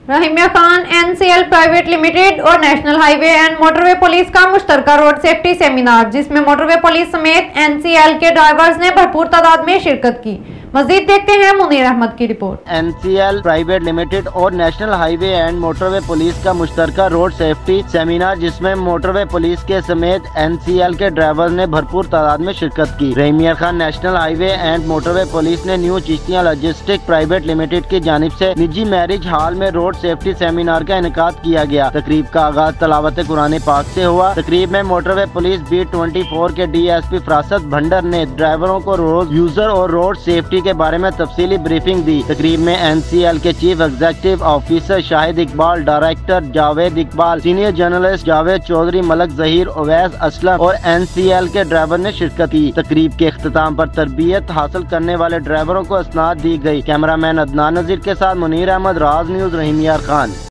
Rahimiya Khan NCL private limited और national highway and motorway police का मुश्तरका रोड सेफ्टी सेमिनार, जिसमें मोटरवे पुलिस समेत NCL के ड्राइवर्स ने भरपूर तादाद में शिरकत की। मजीद देखते हैं मुनीर अहमद की रिपोर्ट। NCL प्राइवेट लिमिटेड और national highway and motorway police का मुश्तरका रोड सेफ्टी सेमिनार, जिसमें मोटरवे पुलिस के समेत NCL के ड्राइवर्स ने भरपूर तादाद में शिरकत की। Rahim Yar Khan national highway and motorway police ने new Chishtia logistic private limited की जानिब से निजी मैरिज हॉल में रोड सेफ्टी सेमिनार का इनेकाद किया गया। तकरीब का आगाज तलावत कुरान पाक से हुआ। तकरीब में मोटरवे पुलिस B24 के DSP फरासत भंडर ने ड्राइवरों को रोड यूजर और रोड सेफ्टी के बारे में तफसीली ब्रीफिंग दी। तकरीब में NCL के chief executive officer Shahid Iqbal, director Javed Iqbal, senior journalist Javed Chaudhry, Malik Zaheer, Uwais Aslam और NCL के ड्राइवर ने शिरकत की। तकरीब के इख्तिताम पर तरबियत हासिल करने वाले ड्राइवरों को इसनाद दी गई। कैमरामैन अदनान नजीर के साथ मुनीर अहमद, राज न्यूज़, रहीमिया खान।